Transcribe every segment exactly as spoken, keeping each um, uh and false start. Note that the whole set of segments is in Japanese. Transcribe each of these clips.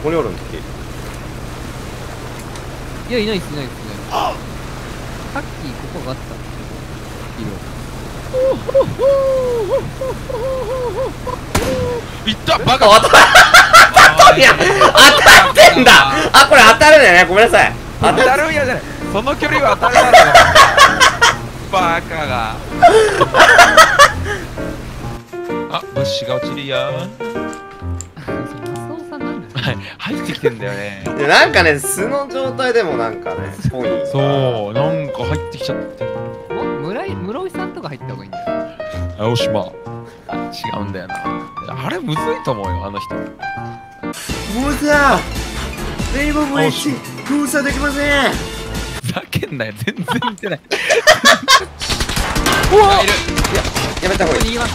こにおるんだっけ。 いや、いないっす、いないっすね。さっきここがあったんいったバカ。 当たったいや、当たってんだ。あ、これ当たるんだよね。ごめんなさい。 当たるんやじゃない。その距離は当たるだろ。バカが。あ、物資が落ちるよ。はい、入ってきてんだよね。 いや、なんかね、素の状態でもなんかね、ぽい。 そう、なんか入ってきちゃって。 村井、室井さんとか入った方がいいんだよ。 あ、おしま。あ、違うんだよな。あれむずいと思うよ、あの人。 もうさ、レインボーブリッジ、封鎖できません。 ふざけんなよ、全然見てない。 うわ、いる。いや、やめた方がいい。い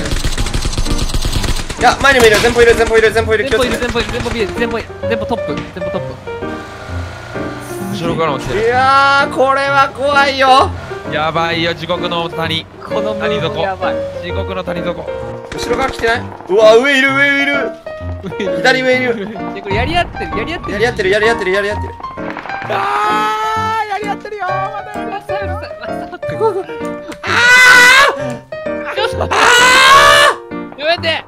や、前にもいる、前方いる、前方いる、前方いる、 前方いる、前方いる、前方いる、前方いる、前方トップ、前方トップ。 後ろからも来てる。 いやー、これは怖いよ。 やばいよ、地獄の谷。 この谷底。 やばい。 地獄の谷底。 後ろから来てない。うわ、上いる、上いる。左上いる。 これやり合ってる、やり合ってる。 やり合ってる、やり合ってる、やり合ってる。 あー、やり合ってるよー。まだやり合ってる。 やめて。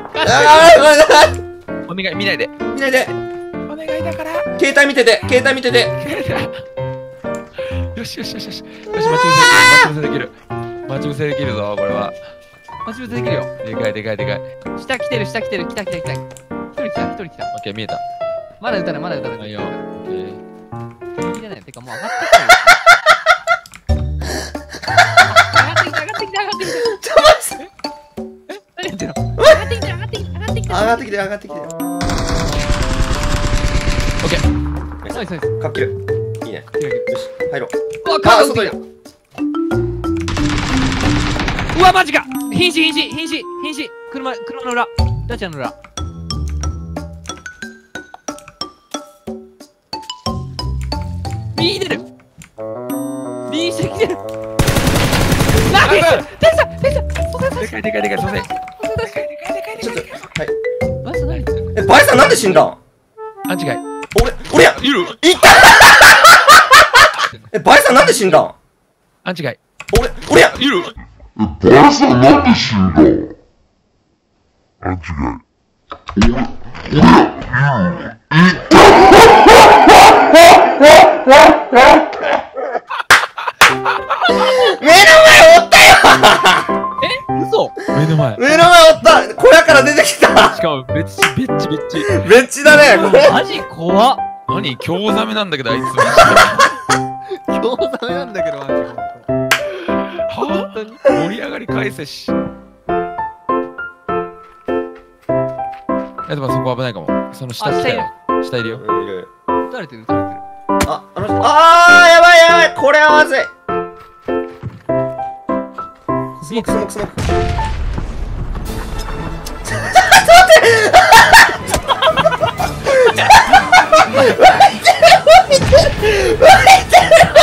お願い、見ないで。 見ないで。 お願いだから。 携帯見てて、携帯見てて。 よしよしよしよし。よし、待ち伏せできる。待ち伏せできるぞ、これは。 待ち伏せできるよ。 でかいでかいでかい。 下来てる、下来てる、来た来た来た。一人来た、一人来た。 オッケー、見えた。 まだ撃たない、まだ撃たない。 はいよ。オッケー。 いいね。てかもう上がってきた。上がってきた、上がってきた、上がってきた。 ちょっと待って。 何やってんの？上がってきた、上がってきた、上がってきた。 上がってきて、上がってきて。 オッケー。 ナイスナイス。 かっきる。いいね。よし、入ろう。 うわ、 あ、 カード外に。 うわ、マジか。瀕死、瀕死、瀕死、瀕死。車、車の裏。ダチャの裏。右出る。右下来てる。あ、テンサテンサテンサ。 でかいでかいでかい、すいません。 ちょっと、はい。 バイさん何言ってる？ え、バイさんなんで死んだん？ あ、違い。 俺、俺や。 いる。 いったえ、バイさんなんで死んだん？ あ、違い。 俺、俺や。 いる。 バイさんなんで死んだ？あ、違い。俺、俺や。 目の前おったよ。 え？嘘？ 目の前。 目の前おった。小屋から出てきた。 しかも、別地、別地、別地。 ベッチだね、これ。 マジ怖っ。 何興ざめなんだけど、あいつ。 興ざめなんだけど、マジで。 はぁ盛り上がり返せし。え、でもそこ危ないかも。その下来たよ。下いるよ。 いる。 撃たれてる、撃たれてる。 あ、あの人。あー、やばいやばい。これはまずい。スモーク、スモーク、スモーク。ちょっと待って。湧いてる、湧いてる、湧いてる。